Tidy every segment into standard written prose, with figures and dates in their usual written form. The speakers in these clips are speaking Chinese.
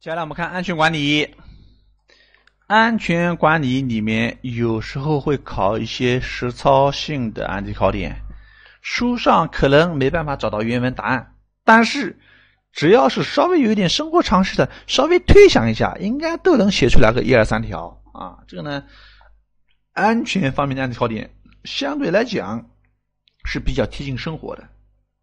接下来我们看安全管理。安全管理里面有时候会考一些实操性的案例考点，书上可能没办法找到原文答案，但是只要是稍微有一点生活常识的，稍微推想一下，应该都能写出来个1、2、3条啊。这个呢，安全方面的案例考点相对来讲是比较贴近生活的。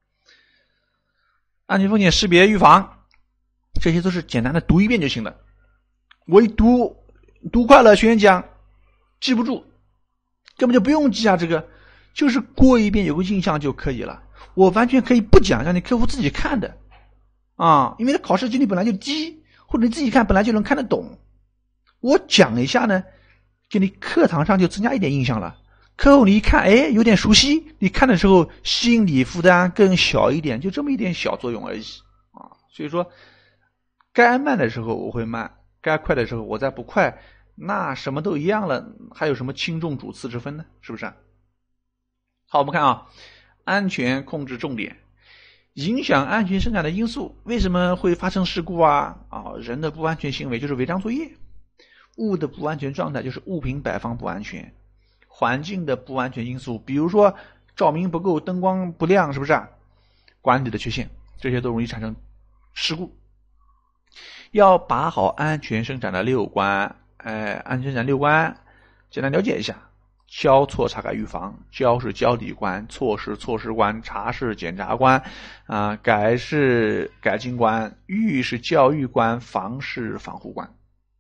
安全风险识别预防，这些都是简单的读一遍就行了。我一读快了，学员讲记不住，根本就不用记啊，这个就是过一遍有个印象就可以了。我完全可以不讲，让你客户自己看的啊，因为考试几率本来就低，或者你自己看本来就能看得懂。我讲一下呢，给你课堂上就增加一点印象了。客户你一看，哎，有点熟悉，你看的时候心理负担更小一点，就这么一点小作用而已啊。所以说，该慢的时候我会慢，该快的时候我再不快，那什么都一样了，还有什么轻重主次之分呢？是不是？好，我们看啊，安全控制重点，影响安全生产的因素，为什么会发生事故啊？人的不安全行为就是违章作业，物的不安全状态就是物品摆放不安全，环境的不安全因素，比如说照明不够，灯光不亮，是不是啊？管理的缺陷，这些都容易产生事故。要把好安全生产的6关，安全生产6关，简单了解一下。交错查改预防，交是交底关，错是错失关，查是检查关，改是改进关，预是教育关，防是防护关。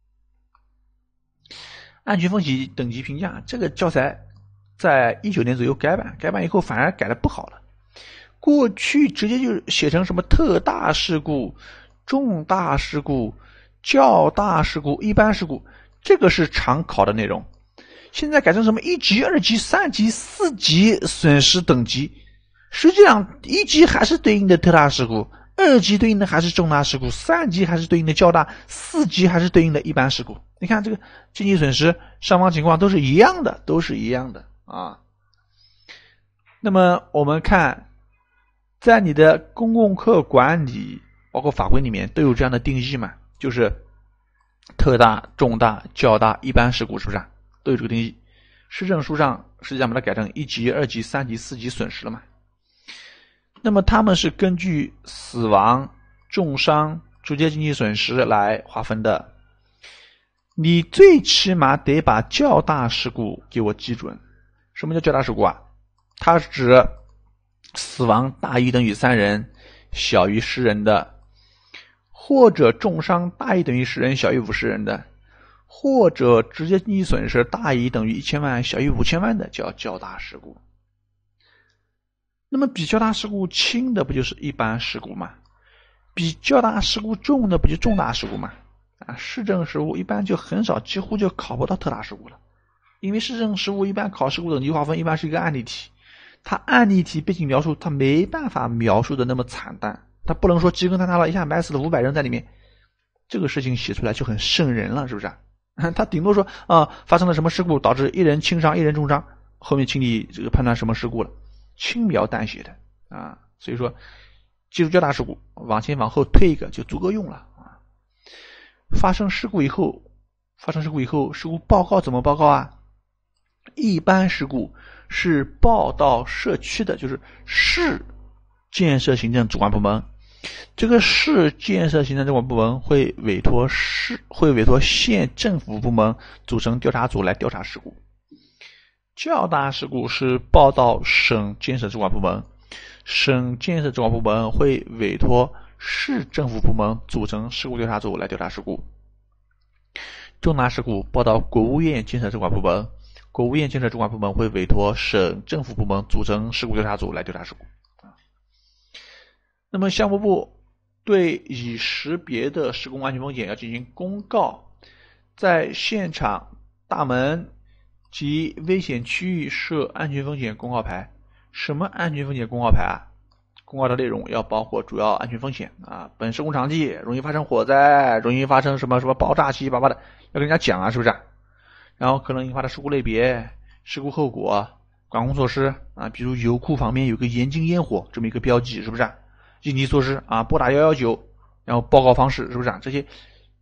安全风险等级评价，这个教材在19年左右改版以后反而改得不好了。过去直接就写成什么特大事故、重大事故、较大事故、一般事故，这个是常考的内容。现在改成什么1级、2级、3级、4级损失等级，实际上1级还是对应的特大事故，2级对应的还是重大事故，3级还是对应的较大，4级还是对应的一般事故。你看这个经济损失、伤亡情况都是一样的啊。那么我们看，在你的公共课管理包括法规里面都有这样的定义嘛，就是特大、重大、较大、一般事故，是不是啊？都有这个定义。市政书上实际上把它改成1级、2级、3级、4级损失了嘛。那么他们是根据死亡、重伤、直接经济损失来划分的。你最起码得把较大事故给我记准。什么叫较大事故啊？它是指死亡大于等于3人，小于10人的，或者重伤大于等于10人，小于50人的，或者直接经济损失大于等于1000万，小于5000万的叫较大事故。那么比较大事故轻的不就是一般事故吗？比较大事故重的不就重大事故吗？市政事务一般就很少，几乎就考不到特大事故了。因为市政事务一般考事故等级划分一般是一个案例题，它案例题背景描述它没办法描述的那么惨淡，它不能说鸡更坍塌了一下埋死了500人在里面，这个事情写出来就很瘆人了，是不是？他顶多说发生了什么事故导致1人轻伤1人重伤，后面请你这个判断什么事故了，轻描淡写的啊。所以说记住较大事故，往前往后推一个就足够用了啊。发生事故以后事故报告怎么报告啊？一般事故是报到社区的，就是市建设行政主管部门，这个市建设行政主管部门会委托县政府部门组成调查组来调查事故。较大事故是报到省建设主管部门，省建设主管部门会委托市政府部门组成事故调查组来调查事故。重大事故报到国务院建设主管部门，国务院建设主管部门会委托省政府部门组成事故调查组来调查事故。那么项目部对已识别的施工安全风险要进行公告，在现场大门及危险区域设安全风险公告牌。什么安全风险公告牌啊？公告的内容要包括主要安全风险本施工场地容易发生火灾，容易发生什么爆炸七七八八的，要跟人家讲是不是？然后可能引发的事故类别、事故后果、管控措施比如油库旁边有个严禁烟火这么一个标记，是不是？应急措施拨打119，然后报告方式，是不是？这些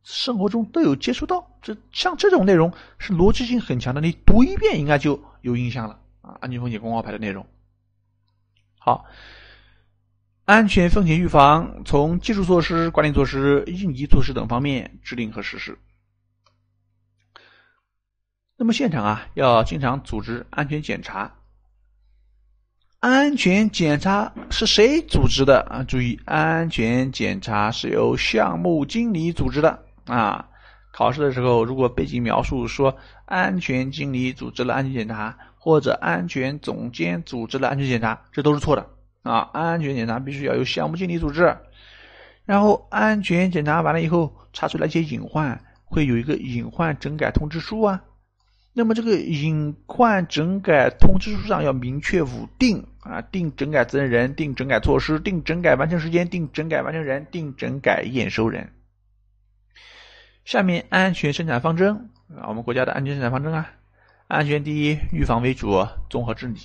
生活中都有接触到，像这种内容是逻辑性很强的，你读一遍应该就有印象了啊。安全风险公告牌的内容。好，安全风险预防从技术措施、管理措施、应急措施等方面制定和实施。那么现场要经常组织安全检查。安全检查是谁组织的啊？注意，安全检查是由项目经理组织的啊。考试的时候，如果背景描述说安全经理组织了安全检查，或者安全总监组织了安全检查，这都是错的啊。安全检查必须要由项目经理组织，然后安全检查完了以后，查出来一些隐患，会有一个隐患整改通知书啊。那么这个隐患整改通知书上要明确五定啊，定整改责任人，定整改措施，定整改完成时间，定整改完成人，定整改验收人。下面安全生产方针啊，我们国家的安全生产方针啊，安全第一，预防为主，综合治理。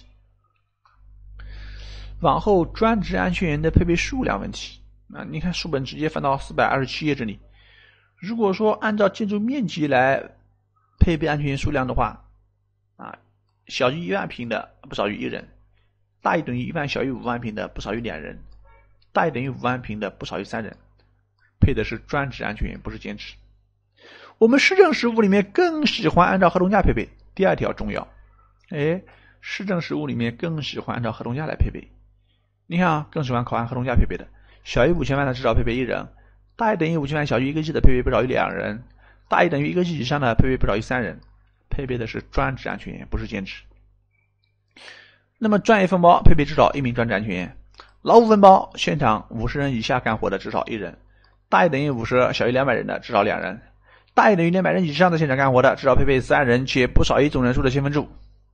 往后专职安全员的配备数量问题啊，你看书本直接翻到427页这里。如果说按照建筑面积来配备安全员数量的话啊，小于1万平的不少于1人，大于等于1万小于5万平的不少于2人，大于等于5万平的不少于3人，配的是专职安全员，不是兼职。我们市政实务里面更喜欢按照合同价配备，第二条重要。市政实务里面更喜欢按照合同价来配备。你看啊，更喜欢考按合同价配备的，小于5000万的至少配备1人，大于等于5000万小于1个亿的配备不少于2人，大于等于1个亿以上的配备不少于3人，配备的是专职安全员，不是兼职。那么专业分包配备至少1名专职安全员，劳务分包现场50人以下干活的至少1人，大于等于50小于200人的至少2人，大于等于200人以上的现场干活的至少配备3人，且不少于总人数的5%。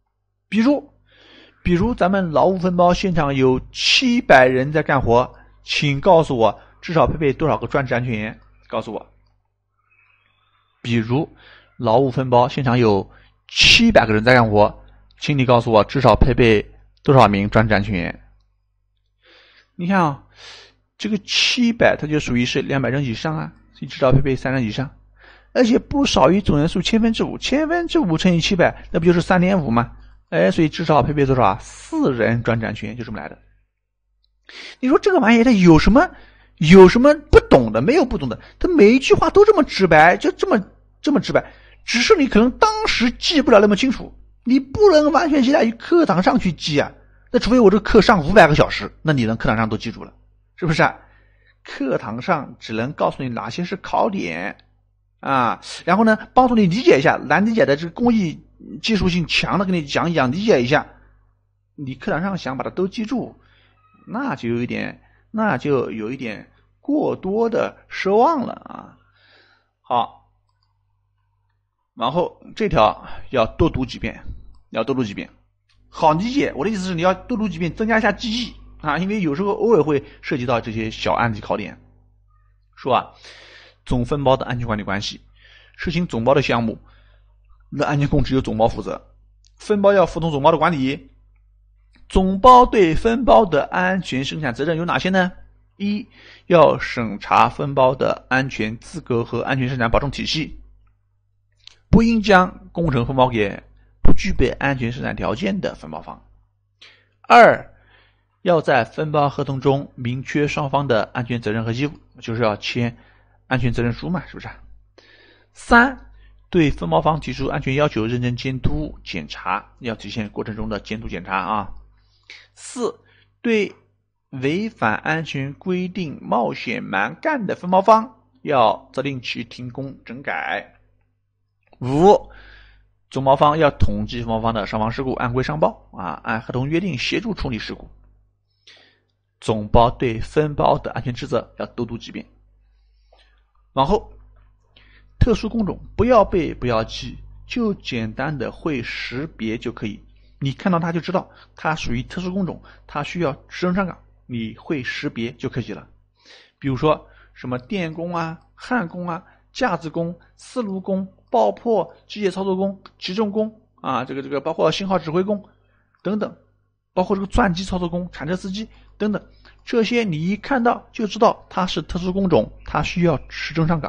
比如咱们劳务分包现场有700人在干活，请告诉我至少配备多少个专职安全员？告诉我。比如劳务分包现场有700个人在干活，请你告诉我至少配备多少名专职安全员？你看啊，这个700它就属于是200人以上啊，所以至少配备3人以上，而且不少于总人数5%，5%乘以700，那不就是3.5吗？所以至少配备多少？4人专职安全员，就这么来的。你说这个玩意它有什么不懂的？没有不懂的，它每一句话都这么直白，就这么直白，只是你可能当时记不了那么清楚，你不能完全期待于课堂上去记啊。那除非我这个课上500个小时，那你能课堂上都记住了，是不是啊？课堂上只能告诉你哪些是考点啊，然后呢帮助你理解一下，难理解的这个工艺技术性强的给你讲一讲，理解一下。你课堂上想把它都记住，那就有一点过多的奢望了啊。好，然后这条要多读几遍，好理解。我的意思是你要多读几遍，增加一下记忆啊，因为有时候偶尔会涉及到这些小案例考点。说总分包的安全管理关系，实行总包的项目，那安全控制由总包负责，分包要服从总包的管理。总包对分包的安全生产责任有哪些呢？一，要审查分包的安全资格和安全生产保证体系，不应将工程分包给不具备安全生产条件的分包方。二，要在分包合同中明确双方的安全责任和义务，就是要签安全责任书嘛，是不是？三，对分包方提出安全要求，认真监督检查，要体现过程中的监督检查啊。四，对违反安全规定冒险蛮干的分包方，要责令其停工整改。五，总包方要统计分包方的伤亡事故，按规上报啊，按合同约定协助处理事故。总包对分包的安全职责要多读几遍。往后特殊工种不要背不要记，就简单的会识别就可以，你看到它就知道它属于特殊工种，它需要职称上岗，你会识别就可以了。比如说什么电工啊、焊工啊、架子工、丝路工、爆破、机械操作工、集重工啊，这个包括信号指挥工等等，包括这个钻机操作工、铲车司机等等，这些你一看到就知道它是特殊工种，它需要职称上岗，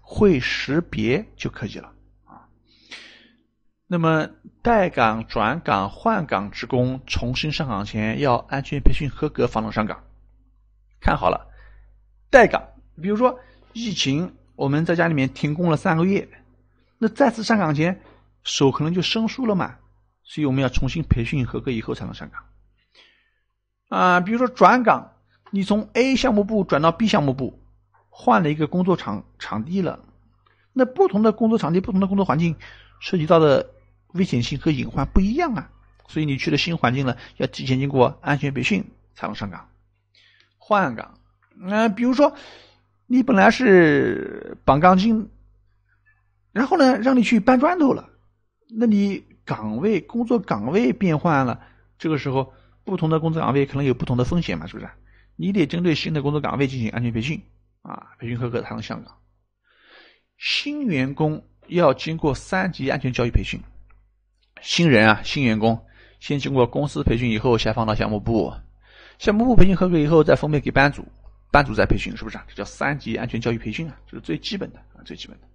会识别就可以了啊。那么待岗、转岗、换岗职工重新上岗前要安全培训合格方能上岗。看好了，待岗，比如说疫情，我们在家里面停工了3个月，那再次上岗前手可能就生疏了嘛，所以我们要重新培训合格以后才能上岗比如说转岗，你从 A 项目部转到 B 项目部，换了一个工作场地了，那不同的工作场地、不同的工作环境涉及到的危险性和隐患不一样啊，所以你去了新环境了，要提前经过安全培训才能上岗。换岗，比如说你本来是绑钢筋，然后呢让你去搬砖头了，那你工作岗位变换了，这个时候不同的工作岗位可能有不同的风险嘛，是不是？你得针对新的工作岗位进行安全培训培训合格才能上岗。新员工要经过3级安全教育培训，新员工先经过公司培训以后下放到项目部，项目部培训合格以后再分配给班组再培训，是不是这叫3级安全教育培训这是最基本的最基本的。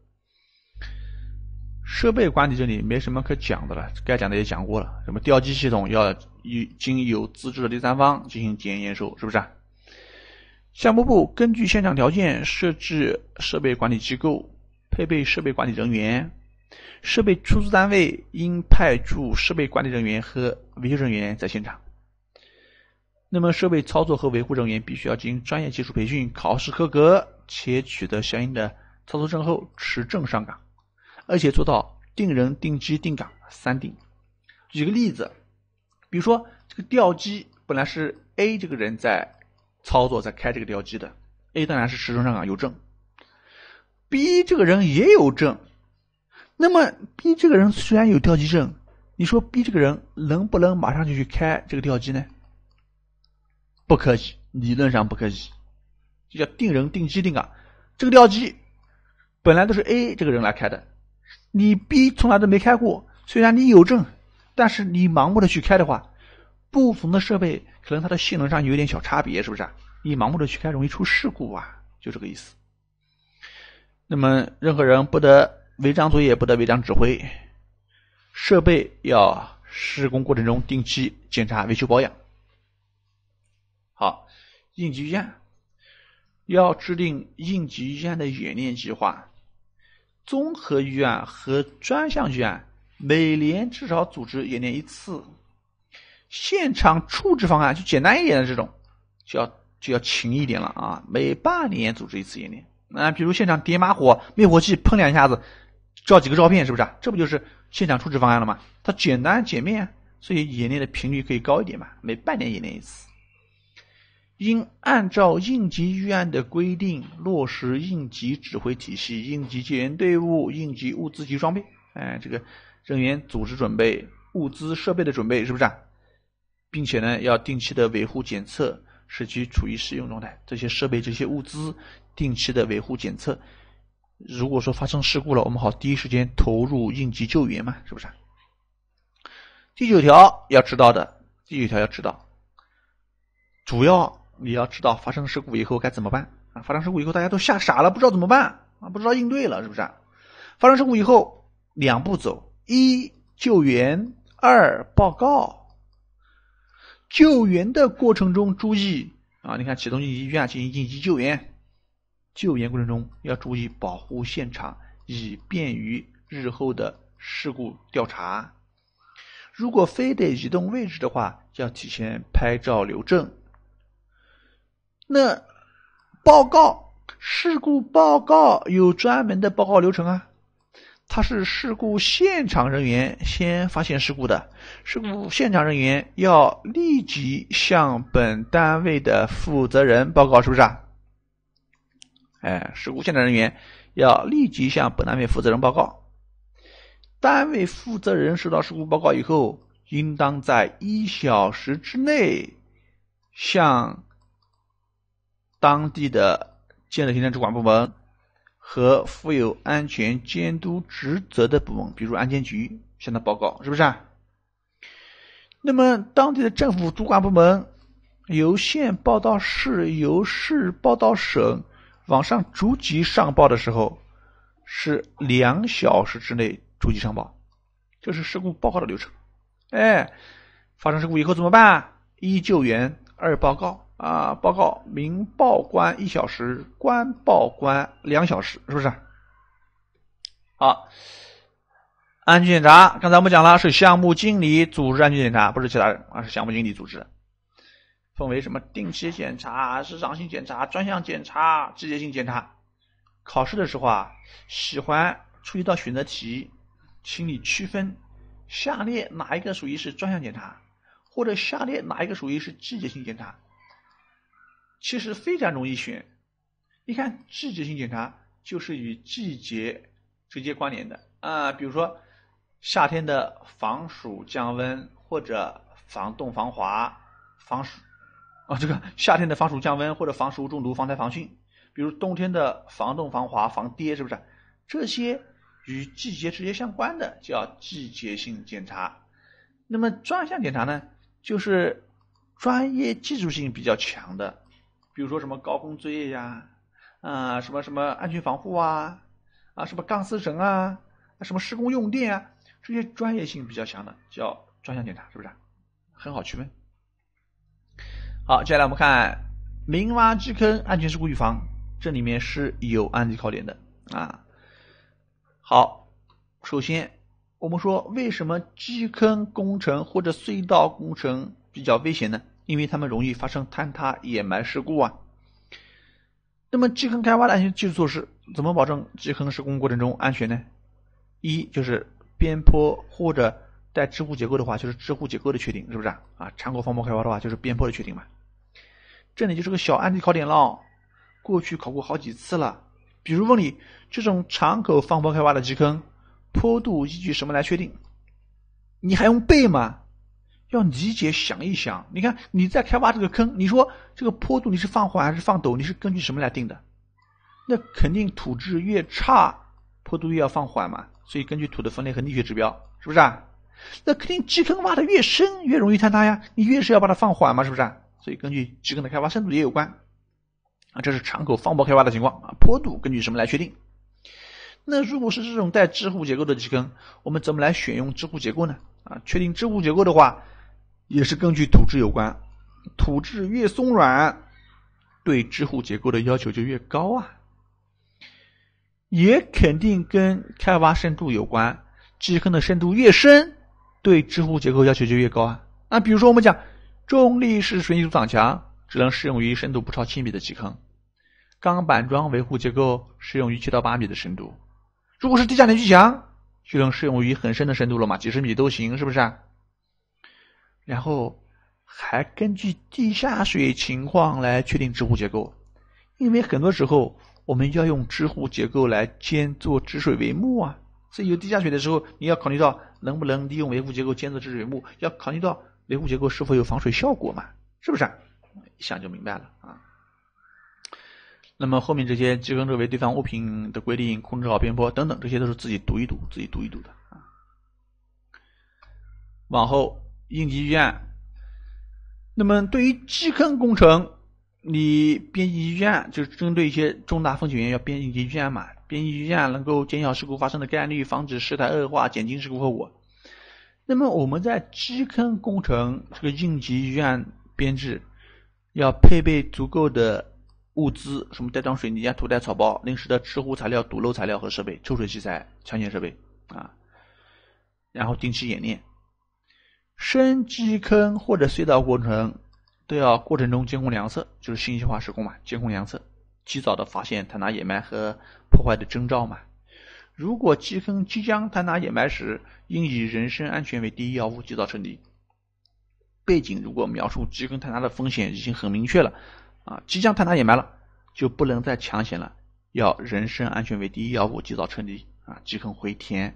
设备管理这里没什么可讲的了，该讲的也讲过了，什么吊机系统要经有资质的第三方进行检验验收，是不是项目部根据现场条件设置设备管理机构，配备设备管理人员，设备出租单位应派驻设备管理人员和维修人员在现场。那么设备操作和维护人员必须要进行专业技术培训，考试合格且取得相应的操作证后持证上岗，而且做到定人、定机、定岗3定。举个例子，比如说这个吊机本来是 A 这个人在操作在开这个吊机的， A 当然是持证上岗有证， B 这个人也有证，那么 B 这个人虽然有吊机证，你说 B 这个人能不能马上就去开这个吊机呢？不可以，理论上不可以，就叫定人、定机、定岗。这个吊机本来都是 A 这个人来开的，你 B 从来都没开过，虽然你有证，但是你盲目的去开的话，不同的设备可能它的性能上有点小差别，是不是你盲目的去开容易出事故就这个意思。那么任何人不得违章作业，不得违章指挥，设备要施工过程中定期检查维修保养。好，应急预案要制定应急预案的演练计划，综合预案和专项预案每年至少组织演练1次，现场处置方案就简单一点的这种就要勤一点了每半年组织1次演练。比如现场点把火，灭火器喷2下子，照几个照片，是不是这不就是现场处置方案了吗？它简单简面，所以演练的频率可以高一点嘛，每半年演练1次。应按照应急预案的规定落实应急指挥体系、应急救援队伍、应急物资及装备。这个人员组织准备、物资设备的准备，是不是并且呢，要定期的维护检测，使其处于使用状态。这些设备、这些物资定期的维护检测，如果说发生事故了，我们好第一时间投入应急救援嘛，是不是第9条要知道，主要你要知道发生事故以后该怎么办发生事故以后大家都吓傻了，不知道怎么办不知道应对了，是不是发生事故以后2步走：1救援，2报告。救援的过程中注意你看启动应急预案进行应急救援，救援过程中要注意保护现场，以便于日后的事故调查。如果非得移动位置的话，要提前拍照留证。那报告，事故报告有专门的报告流程它是事故现场人员先发现事故的，事故现场人员要立即向本单位的负责人报告，是不是事故现场人员要立即向本单位负责人报告。单位负责人收到事故报告以后，应当在1小时之内向当地的建设行政主管部门和负有安全监督职责的部门，比如安监局，向他报告，是不是那么当地的政府主管部门由县报到市，由市报到省，往上逐级上报的时候， 是2小时之内逐级上报，这是事故报告的流程。发生事故以后怎么办？1救援，2报告报告民报官1小时，官报官2小时，是不是？好，安全检查，刚才我们讲了是项目经理组织安全检查，不是其他人是项目经理组织，分为什么定期检查、市场性检查、专项检查、季节性检查。考试的时候喜欢出一道选择题，请你区分下列哪一个属于是专项检查，或者下列哪一个属于是季节性检查。其实非常容易选，你看季节性检查就是与季节直接关联的比如说夏天的防暑降温，或者防冻防滑，这个夏天的防暑降温或者防食物中毒、防灾防汛，比如冬天的防冻防滑、防跌，是不是？这些与季节直接相关的叫季节性检查。那么专项检查呢，就是专业技术性比较强的，比如说什么高空作业呀，什么安全防护什么钢丝绳什么施工用电这些专业性比较强的叫专项检查，是不是？很好区分。好，接下来我们看明挖基坑安全事故预防，这里面是有案例考点的好，首先我们说为什么基坑工程或者隧道工程比较危险呢？因为它们容易发生坍塌掩埋事故那么基坑开挖的安全技术措施，怎么保证基坑施工过程中安全呢？一就是边坡或者带支护结构的话，就是支护结构的确定，是不是长口放坡开挖的话，就是边坡的确定嘛。这里就是个小案例考点了，过去考过好几次了。比如问你这种长口放坡开挖的基坑，坡度依据什么来确定？你还用背吗？要理解想一想。你看你在开挖这个坑，你说这个坡度你是放缓还是放陡，你是根据什么来定的？那肯定土质越差坡度越要放缓嘛，所以根据土的分类和力学指标，是不是那肯定基坑挖的越深越容易坍塌呀，你越是要把它放缓嘛，是不是所以根据基坑的开挖深度也有关这是长口放坡开挖的情况坡度根据什么来确定？那如果是这种带支护结构的基坑，我们怎么来选用支护结构呢？确定支护结构的话，也是根据土质有关，土质越松软，对支护结构的要求就越高也肯定跟开挖深度有关，基坑的深度越深，对支护结构要求就越高比如说我们讲重力式水泥阻挡墙只能适用于深度不超7米的基坑，钢板桩维护结构适用于7到8米的深度，如果是地下连续墙就能适用于很深的深度了嘛，几十米都行，是不是然后还根据地下水情况来确定支护结构，因为很多时候我们要用支护结构来兼做止水帷幕所以有地下水的时候，你要考虑到能不能利用维护结构兼做止水帷幕，要考虑到维护结构是否有防水效果嘛，是不是一想就明白了那么后面这些基坑周围堆放物品的规定、控制好边坡等等，这些都是自己读一读的往后应急预案，那么对于基坑工程，你编辑预案就是针对一些重大风险源要编应急预案嘛，编辑预案能够减小事故发生的概率，防止事态恶化，减轻事故后果。那么我们在基坑工程这个应急预案编制要配备足够的物资，什么带状水泥土袋草包、临时的支护材料、堵漏材料和设备、抽水器材、抢险设备然后定期演练。深基坑或者隧道过程都要过程中监控量测，就是信息化施工嘛，监控量测，及早的发现坍塌掩埋和破坏的征兆嘛。如果基坑即将坍塌掩埋时，应以人身安全为第一要务，及早撤离。背景如果描述基坑坍塌的风险已经很明确了即将坍塌掩埋了，就不能再抢险了，要人身安全为第一要务，及早撤离基坑回填。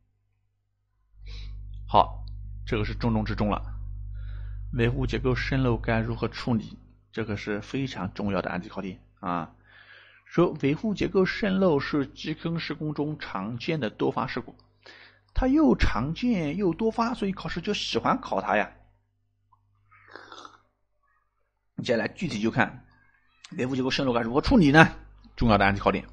好，这个是重中之重了。维护结构渗漏该如何处理？这个是非常重要的案例考点说维护结构渗漏是基坑施工中常见的多发事故，它又常见又多发，所以考试就喜欢考它呀。接下来具体就看维护结构渗漏该如何处理呢？重要的案例考点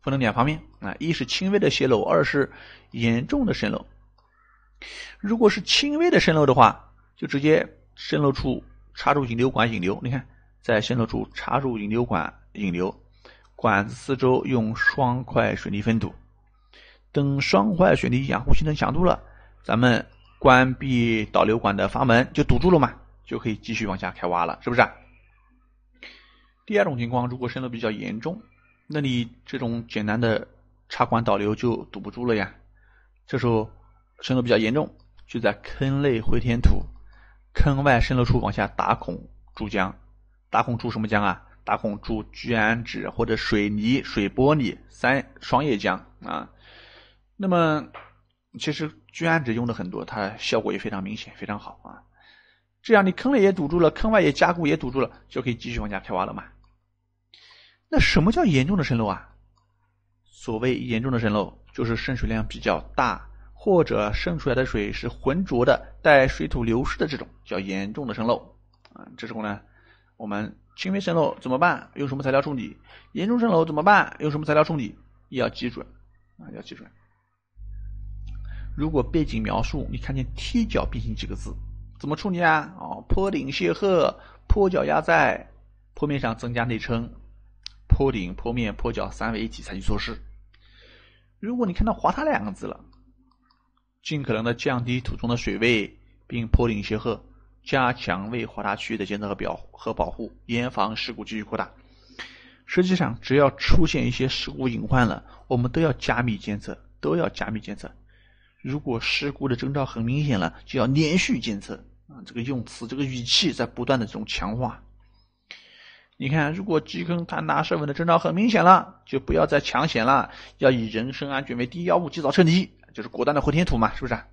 分成两方面啊，一是轻微的泄漏，二是严重的渗漏。如果是轻微的渗漏的话，就直接渗漏处插入引流管引流。你看，在渗漏处插入引流管引流，管子四周用双块水泥封堵。等双块水泥养护形成强度了，咱们关闭导流管的阀门就堵住了嘛，就可以继续往下开挖了，是不是啊？第二种情况，如果渗漏比较严重，那你这种简单的插管导流就堵不住了呀。这时候渗漏比较严重，就在坑内回填土，坑外渗漏处往下打孔注浆。打孔注什么浆啊？打孔注聚氨酯或者水泥、水玻璃双叶浆啊。那么其实聚氨酯用的很多，它效果也非常明显，非常好啊。这样你坑内也堵住了，坑外也加固也堵住了，就可以继续往下开挖了嘛。那什么叫严重的渗漏啊？所谓严重的渗漏，就是渗水量比较大，或者渗出来的水是浑浊的，带水土流失的，这种叫严重的渗漏啊。这时候呢，我们轻微渗漏怎么办？用什么材料处理？严重渗漏怎么办？用什么材料处理？要记准啊，要记准。如果背景描述你看见踢脚变形几个字，怎么处理啊？坡顶卸荷，坡脚压在坡面上增加内撑，坡顶、坡面、坡脚三位一体采取措施。如果你看到滑塌两个字了，尽可能的降低土中的水位，并坡顶卸荷，加强为滑塌区域的监测和保护，严防事故继续扩大。实际上，只要出现一些事故隐患了，我们都要加密监测，如果事故的征兆很明显了，就要连续监测啊，这个用词、这个语气在不断的这种强化。你看，如果基坑坍塌设稳的征兆很明显了，就不要再抢险了，要以人身安全为第一要务，及早撤离，就是果断的回填土嘛，是不是？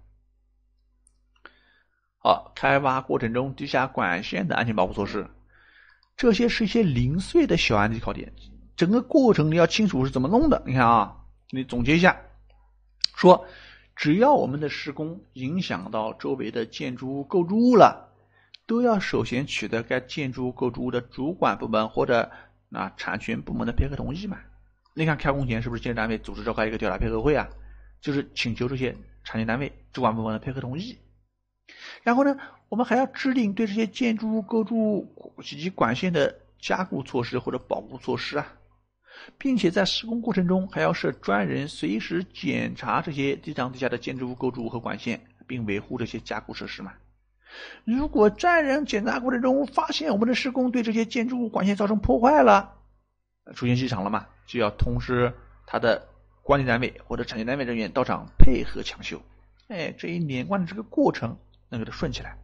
好，开挖过程中地下管线的安全保护措施，这些是一些零碎的小案例考点，整个过程你要清楚是怎么弄的。你看啊，你总结一下，说只要我们的施工影响到周围的建筑物构筑物了，都要首先取得该建筑物构筑物的主管部门或者产权部门的配合同意嘛。你看开工前是不是建设单位组织召开一个调查配合会啊？就是请求这些产权单位、主管部门的配合同意。然后呢，我们还要制定对这些建筑物构筑物以及管线的加固措施或者保护措施啊，并且在施工过程中还要设专人随时检查这些地上地下的建筑物构筑物和管线，并维护这些加固设施嘛。如果专人检查过程中发现我们的施工对这些建筑物管线造成破坏了，出现异常了嘛，就要通知他的管理单位或者产权单位人员到场配合抢修。这一连贯的这个过程能给它顺起来。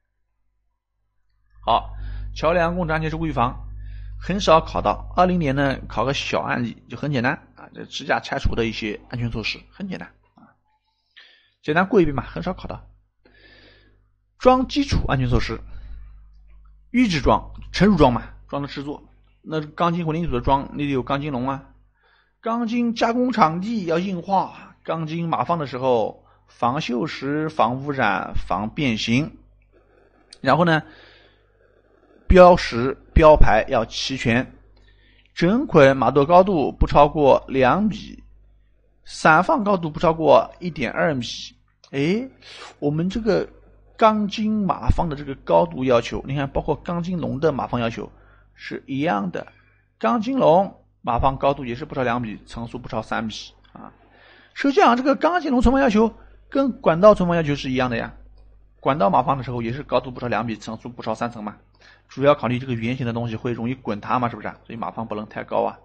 好，桥梁工程安全事故预防很少考到，20年呢考个小案例就很简单啊，这支架拆除的一些安全措施很简单啊，简单过一遍嘛，很少考到。桩基础安全措施，预制桩、成熟桩嘛，桩的制作，那钢筋混凝土的桩你得有钢筋笼啊，钢筋加工场地要硬化，钢筋码放的时候防锈蚀、防污染、防变形，然后呢标识标牌要齐全，整捆码垛高度不超过2米，散放高度不超过 1.2 米。我们这个钢筋码放的这个高度要求，你看包括钢筋笼的码放要求是一样的，钢筋笼码放高度也是不超2米，层数不超3米啊。实际上这个钢筋笼存放要求跟管道存放要求是一样的呀，管道码放的时候也是高度不超2米，层数不超3层嘛，主要考虑这个圆形的东西会容易滚塌嘛，是不是？所以码放不能太高啊。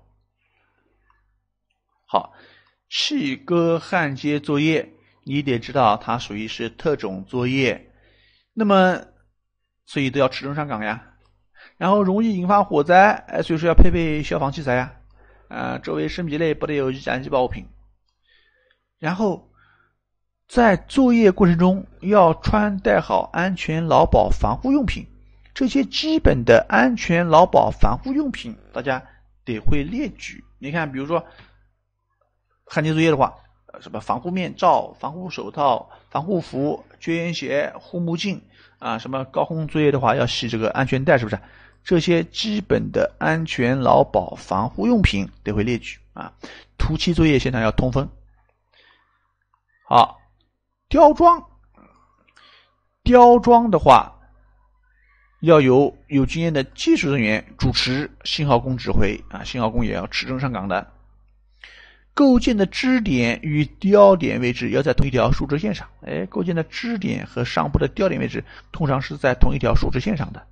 好，砌割焊接作业你得知道它属于是特种作业，那么所以都要持证上岗呀。然后容易引发火灾，所以说要配备消防器材呀。周围10米内不得有易燃易爆物品。然后在作业过程中要穿戴好安全劳保防护用品，这些基本的安全劳保防护用品大家得会列举。你看比如说焊接作业的话，什么防护面罩、防护手套、防护服、绝缘鞋、护目镜什么高空作业的话要系这个安全带，是不是？这些基本的安全劳保防护用品得会列举土初期作业现场要通风。好，雕装的话，要由有经验的技术人员主持，信号工指挥啊，信号工也要持证上岗的。构件的支点与雕点位置要在同一条竖直线上，构件的支点和上部的雕点位置通常是在同一条竖直线上的。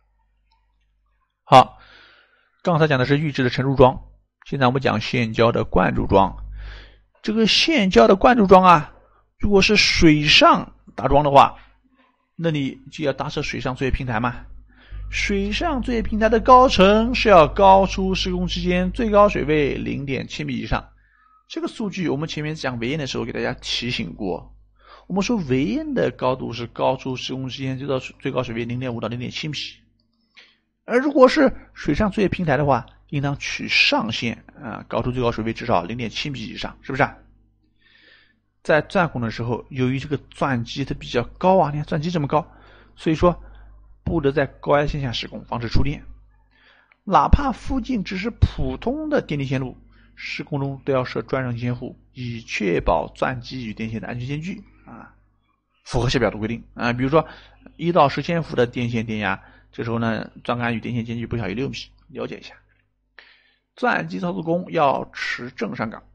好，刚才讲的是预制的承入桩，现在我们讲现浇的灌注桩。这个现浇的灌注桩啊，如果是水上打桩的话，那你就要搭设水上作业平台嘛。水上作业平台的高程是要高出施工期间最高水位 0.7 米以上。这个数据我们前面讲围堰的时候给大家提醒过，我们说围堰的高度是高出施工期间最高水位 0.5 到 0.7 米。而如果是水上作业平台的话，应当取上限高出最高水位至少 0.7 米以上，是不是啊？在钻孔的时候，由于这个钻基它比较高啊，你看钻基这么高，所以说不得在高压线下施工，防止触电。哪怕附近只是普通的电力线路，施工中都要设专人监护，以确保钻基与电线的安全间距啊，符合下表的规定啊。比如说1到10千伏的电线电压，这时候呢，钻杆与电线间距不小于6米，了解一下。钻基操作工要持证上岗。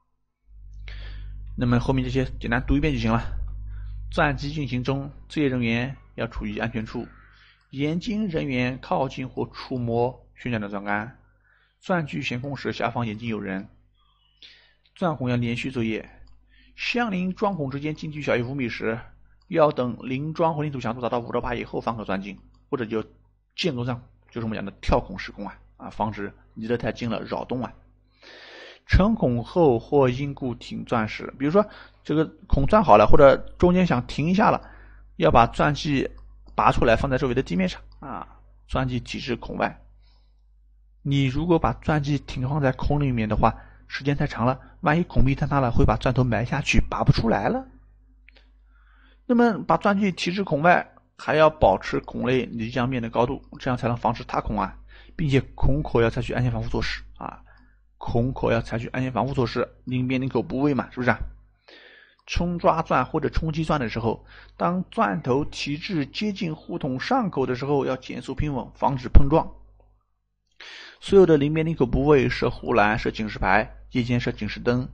那么后面这些简单读一遍就行了。钻基运行中，作业人员要处于安全处，严禁人员靠近或触摸旋转的钻杆。钻具悬空时，下方严禁有人。钻孔要连续作业，相邻桩孔之间间距小于5米时，要等邻桩混凝土强度达到5到8以后方可钻进，或者就间隔钻，就是我们讲的跳孔施工防止离得太近了扰动成孔后或因故停钻时，比如说这个孔钻好了，或者中间想停一下了，要把钻基拔出来放在周围的地面上钻基提至孔外。你如果把钻基停放在孔里面的话，时间太长了，万一孔壁坍塌了，会把钻头埋下去，拔不出来了。那么把钻基提至孔外，还要保持孔内离浆面的高度，这样才能防止塌孔并且孔口要采取安全防护措施孔口要采取安全防护措施，临边领口不位嘛，是不是冲抓钻或者冲击钻的时候，当钻头提至接近护筒上口的时候，要减速平稳，防止碰撞。所有的临边领口部位设护栏、设警示牌，夜间设警示灯。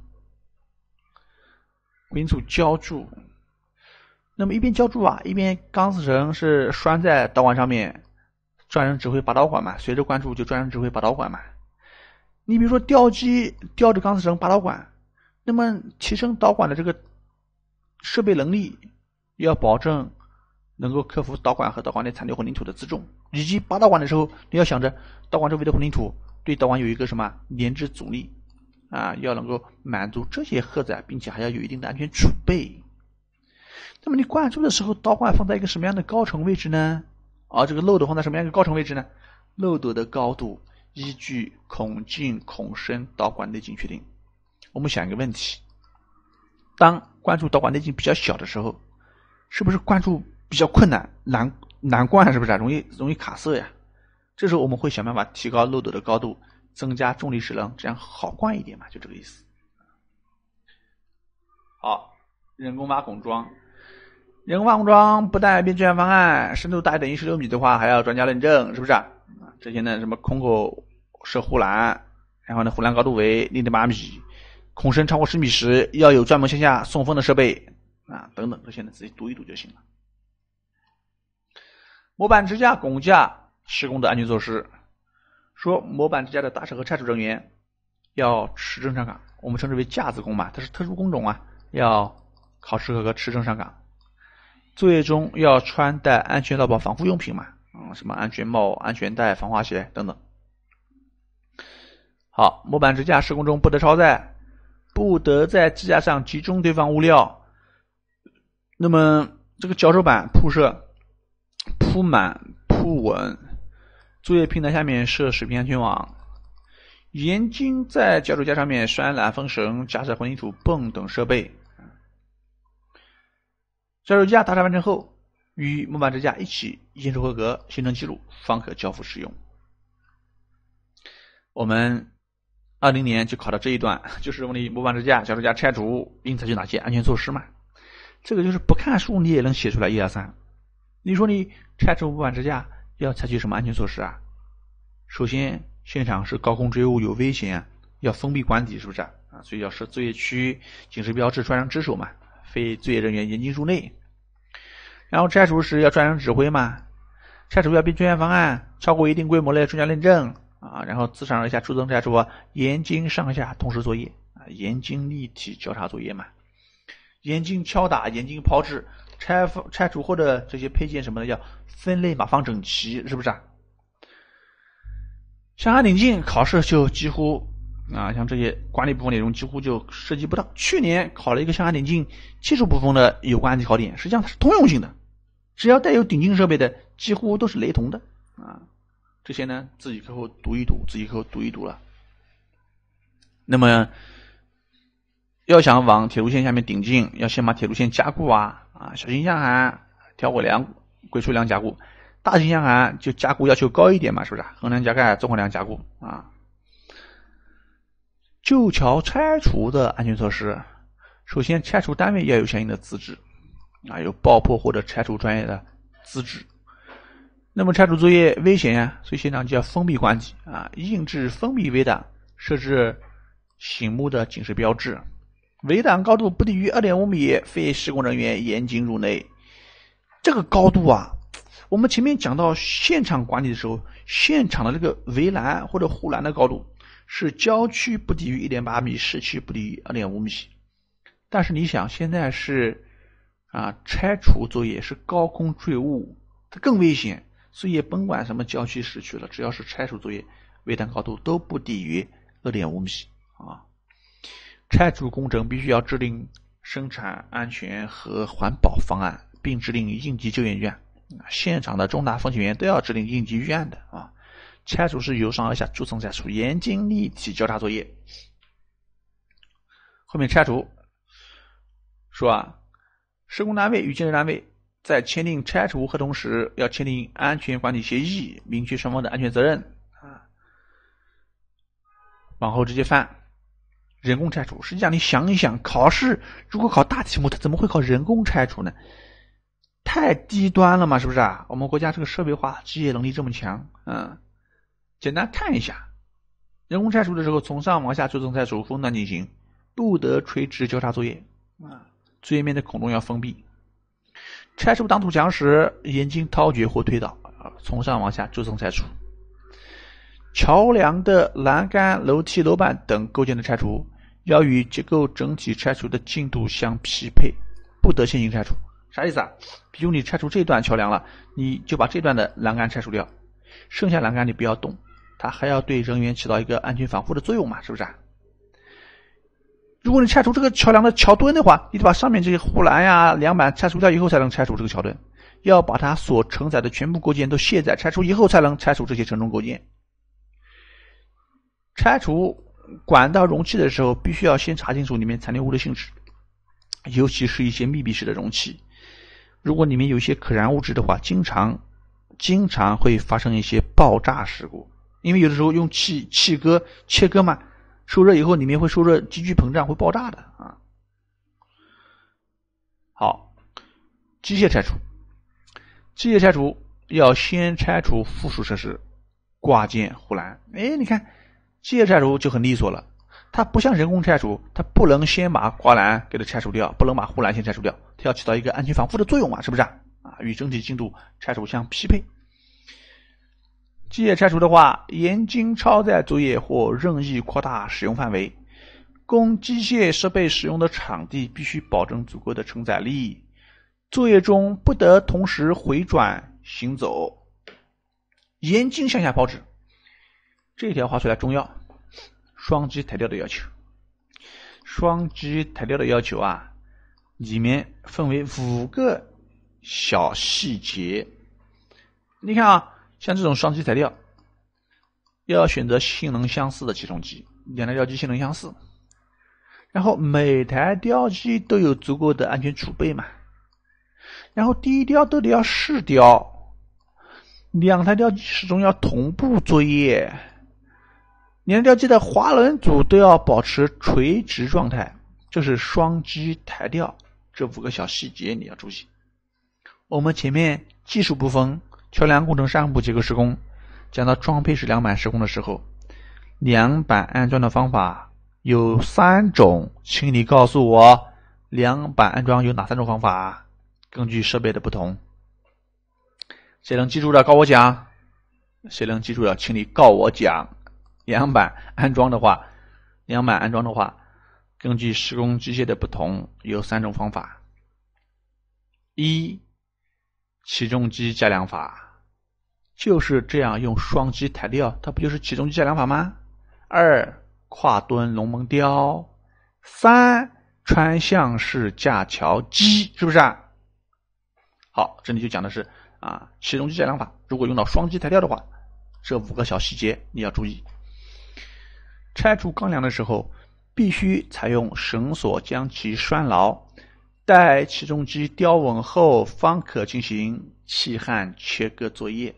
混凝土浇筑，那么一边浇筑一边钢丝绳是拴在导管上面，专人指挥拔导管嘛，随着灌注就专人指挥拔导管嘛。你比如说吊机吊着钢丝绳拔导管，那么提升导管的这个设备能力，要保证能够克服导管和导管内残留混凝土的自重，以及拔导管的时候，你要想着导管周围的混凝土对导管有一个什么粘滞阻力要能够满足这些荷载，并且还要有一定的安全储备。那么你灌注的时候，导管放在一个什么样的高程位置呢？这个漏斗放在什么样的高程位置呢？漏斗的高度依据孔径、孔深、导管内径确定。我们想一个问题，当灌注导管内径比较小的时候，是不是灌注比较困难，难灌，是不是容易卡塞呀？这时候我们会想办法提高漏斗的高度，增加重力势能，这样好灌一点嘛，就这个意思。好，人工挖孔桩。人工挖孔桩不但编制方案，深度大于等于16米的话，还要专家认证，是不是这些呢，什么孔口设护栏，然后呢护栏高度为 0.8 米，孔深超过10米时要有专门向下送风的设备等等，这些呢自己读一读就行了。模板支架、拱架施工的安全措施，说模板支架的搭设和拆除人员要持证上岗，我们称之为架子工嘛，它是特殊工种要考试合格持证上岗。作业中要穿戴安全劳保防护用品嘛，什么安全帽、安全带、防滑鞋等等。好，模板支架施工中不得超载，不得在支架上集中堆放物料。那么这个脚手板铺设铺满铺稳，作业平台下面设水平安全网，严禁在脚手架上面拴缆风绳、架设混凝土泵等设备。脚手架搭设完成后，与模板支架一起验收合格，形成记录，方可交付使用。我们 2020年就考到这一段，就是问你模板支架、脚支架拆除应采取哪些安全措施嘛？这个就是不看书你也能写出来1、2、3。你说你拆除模板支架要采取什么安全措施啊？首先，现场是高空坠物有危险，要封闭官邸，是不是啊？所以要设作业区、警示标志、专人值守嘛，非作业人员严禁入内。然后拆除时要专人指挥嘛，拆除要凭专业方案，超过一定规模的专家认证啊。然后自上而下初层拆除严禁上下同时作业啊，严禁立体交叉作业嘛，严禁敲打，严禁抛掷。拆除后的这些配件什么的要分类码放整齐，是不是啊？向下领进考试就几乎像这些管理部分内容几乎就涉及不到。去年考了一个向下领进技术部分的有关题考点，实际上它是通用性的，只要带有顶进设备的几乎都是雷同的啊。这些呢自己课后读一读了。那么要想往铁路线下面顶进，要先把铁路线加固小型箱涵、条轨梁、轨数梁加固，大型箱涵就加固要求高一点嘛，是不是？横梁加盖、纵横梁加固啊。旧桥拆除的安全措施，首先拆除单位要有相应的资质有爆破或者拆除专业的资质。那么拆除作业危险所以现场就要封闭官邸印制封闭围挡，设置醒目的警示标志。围挡高度不低于 2.5 米，非施工人员严禁入内。这个高度我们前面讲到现场管理的时候，现场的这个围栏或者护栏的高度是郊区不低于 1.8 米，市区不低于 2.5 米。但是你想现在是拆除作业是高空坠物，它更危险，所以也甭管什么郊区市区了，只要是拆除作业，围挡高度都不低于 2.5 米拆除工程必须要制定生产安全和环保方案，并制定应急救援预案。现场的重大风险源都要制定应急预案的拆除是由上而下逐层拆除，严禁立体交叉作业。后面拆除说施工单位与建设单位在签订拆除合同时要签订安全管理协议，明确双方的安全责任往后直接翻人工拆除。实际上你想一想，考试如果考大题目，它怎么会考人工拆除呢？太低端了嘛，是不是我们国家这个设备化机械能力这么强简单看一下，人工拆除的时候从上往下逐层拆除，分段进行，不得垂直交叉作业作业面的孔洞要封闭。拆除挡土墙时严禁掏掘或推倒从上往下逐层拆除。桥梁的栏杆、楼梯、楼板等构件的拆除要与结构整体拆除的进度相匹配，不得先行拆除。啥意思比如你拆除这段桥梁了，你就把这段的栏杆拆除掉，剩下栏杆你不要动，它还要对人员起到一个安全防护的作用嘛，是不是如果你拆除这个桥梁的桥墩的话，你得把上面这些护栏梁板拆除掉以后才能拆除这个桥墩，要把它所承载的全部构件都卸载拆除以后才能拆除这些承重构件。拆除管道容器的时候，必须要先查清楚里面残留物的性质，尤其是一些密闭式的容器，如果里面有一些可燃物质的话，经常会发生一些爆炸事故，因为有的时候用气割切割嘛，受热以后里面会受热急剧膨胀，会爆炸的好，机械拆除要先拆除附属设施，挂件、护栏。你看机械拆除就很利索了，它不像人工拆除，它不能先把挂栏给它拆除掉，不能把护栏先拆除掉，它要起到一个安全防护的作用嘛，是不是与整体进度拆除相匹配。机械拆除的话，严禁超载作业或任意扩大使用范围，供机械设备使用的场地必须保证足够的承载力，作业中不得同时回转行走，严禁向下抛掷。这条划出来重要，双击抬吊的要求。双击抬吊的要求里面分为5个小细节。你看像这种双击抬吊要选择性能相似的起重机，2台吊机性能相似，然后每台吊机都有足够的安全储备嘛，然后第一吊都得要试吊，2台吊机始终要同步作业， 你一定要记得滑轮组都要保持垂直状态，这是双击抬吊，这5个小细节你要注意。我们前面技术部分桥梁工程上部结构施工讲到装配式梁板施工的时候，梁板安装的方法有3种，请你告诉我梁板安装有哪3种方法？根据设备的不同，谁能记住的告我讲，谁能记住的请你告我讲。梁板安装的话，根据施工机械的不同，有3种方法。1. 起重机加梁法，就是这样用双击抬吊，它不就是起重机加梁法吗？2. 跨墩龙门吊。3. 穿向式架桥机，是不是啊？好，这里就讲的是起重机加梁法，如果用到双击抬吊的话，这5个小细节你要注意。拆除钢梁的时候，必须采用绳索将其拴牢，待起重机吊稳后，方可进行气焊切割作业。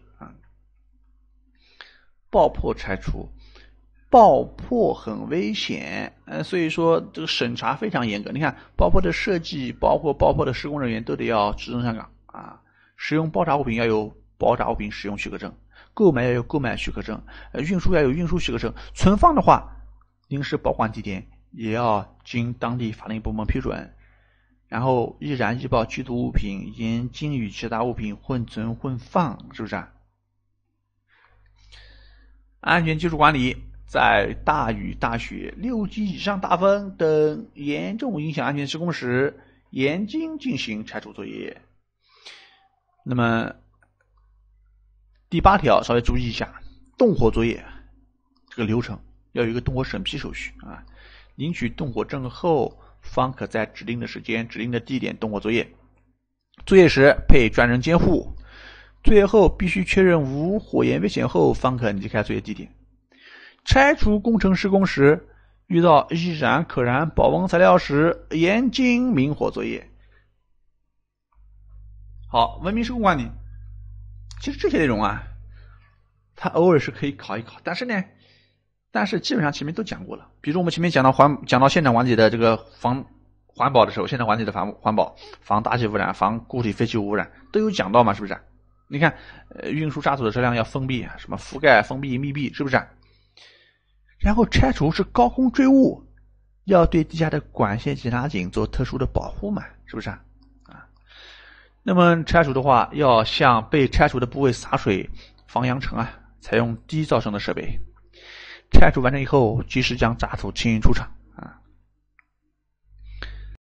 爆破拆除，爆破很危险，所以说这个审查非常严格。你看，爆破的设计，包括爆破的施工人员都得要执证上岗使用爆炸物品要有爆炸物品使用许可证，购买要有购买许可证，运输要有运输许可证，存放的话，临时保管地点也要经当地法令部门批准。然后易燃易爆剧毒物品严禁与其他物品混存混放，是不是啊？安全技术管理，在大雨大雪、6级以上大风等严重影响安全施工时，严禁进行拆除作业。那么第8条稍微注意一下，动火作业这个流程要有一个动火审批手续领取动火证后，方可在指定的时间、指定的地点动火作业。作业时配专人监护，作业后必须确认无火焰危险后，方可离开作业地点。拆除工程施工时，遇到易燃、可燃、保温材料时，严禁明火作业。好，文明施工管理，其实这些内容它偶尔是可以考一考，但是基本上前面都讲过了。比如我们前面讲到现场管理的这个防环保的时候，现场管理的环保、防大气污染、防固体废弃物污染都有讲到嘛，是不是？你看，运输渣土的车辆要封闭什么覆盖、封闭、密闭，是不是？然后拆除是高空坠物，要对地下的管线检查井做特殊的保护嘛，是不是那么拆除的话，要向被拆除的部位洒水防扬尘采用低噪声的设备。拆除完成以后，及时将渣土清运出厂。